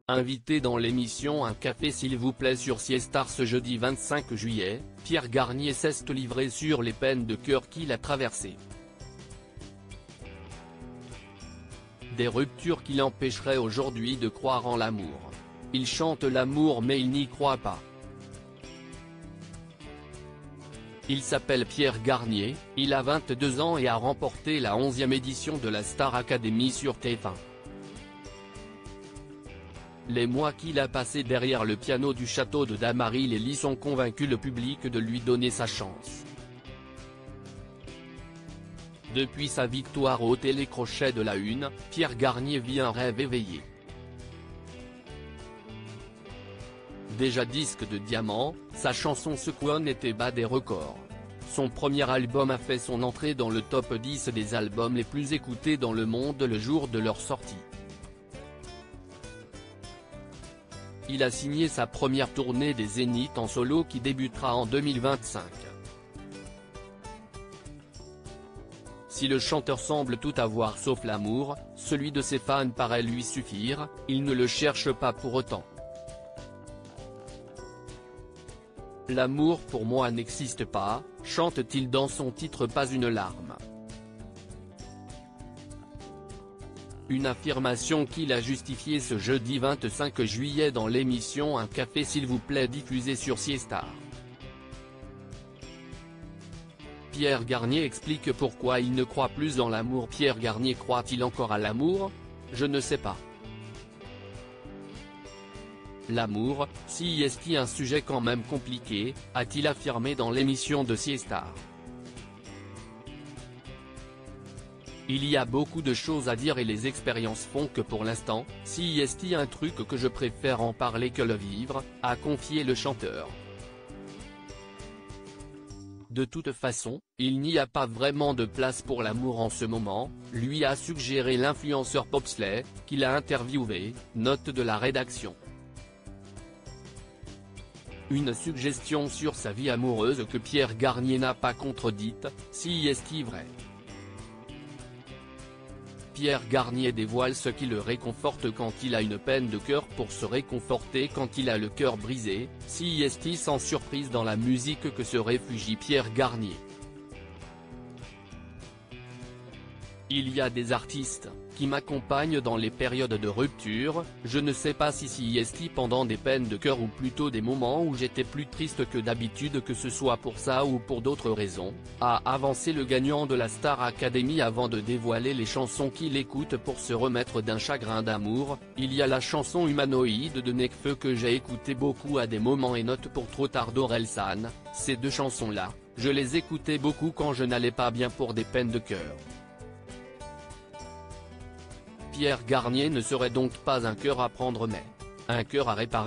Invité dans l'émission Un café s'il vous plaît sur Siestar ce jeudi 25 juillet, Pierre Garnier s'est livré sur les peines de cœur qu'il a traversées. Des ruptures qui l'empêcheraient aujourd'hui de croire en l'amour. Il chante l'amour mais il n'y croit pas. Il s'appelle Pierre Garnier, il a 22 ans et a remporté la 11e édition de la Star Academy sur TF1. Les mois qu'il a passés derrière le piano du château de Damary-les-Lys ont convaincu le public de lui donner sa chance. Depuis sa victoire au télécrochet de la Une, Pierre Garnier vit un rêve éveillé. Déjà disque de diamant, sa chanson Sequone était bat des records. Son premier album a fait son entrée dans le top 10 des albums les plus écoutés dans le monde le jour de leur sortie. Il a signé sa première tournée des Zéniths en solo qui débutera en 2025. Si le chanteur semble tout avoir sauf l'amour, celui de ses fans paraît lui suffire, il ne le cherche pas pour autant. L'amour pour moi n'existe pas, chante-t-il dans son titre Pas une larme. Une affirmation qu'il a justifiée ce jeudi 25 juillet dans l'émission Un café s'il vous plaît diffusée sur Siestar. Pierre Garnier explique pourquoi il ne croit plus en l'amour. Pierre Garnier croit-il encore à l'amour? Je ne sais pas. L'amour, si est-il un sujet quand même compliqué, a-t-il affirmé dans l'émission de Siestar. Il y a beaucoup de choses à dire et les expériences font que pour l'instant, si est-il un truc que je préfère en parler que le vivre, a confié le chanteur. De toute façon, il n'y a pas vraiment de place pour l'amour en ce moment, lui a suggéré l'influenceur Popsley, qu'il a interviewé, note de la rédaction. Une suggestion sur sa vie amoureuse que Pierre Garnier n'a pas contredite, si est-il vrai. Pierre Garnier dévoile ce qui le réconforte quand il a une peine de cœur pour se réconforter quand il a le cœur brisé, si est-il sans surprise dans la musique que se réfugie Pierre Garnier. Il y a des artistes qui m'accompagnent dans les périodes de rupture, je ne sais pas si est-il pendant des peines de cœur ou plutôt des moments où j'étais plus triste que d'habitude, que ce soit pour ça ou pour d'autres raisons, a avancé le gagnant de la Star Academy avant de dévoiler les chansons qu'il écoute pour se remettre d'un chagrin d'amour. Il y a la chanson Humanoïde de Nekfeu que j'ai écouté beaucoup à des moments et note pour Trop tard d'Orelsan. Ces deux chansons-là, je les écoutais beaucoup quand je n'allais pas bien pour des peines de cœur. Pierre Garnier ne serait donc pas un cœur à prendre mais un cœur à réparer ?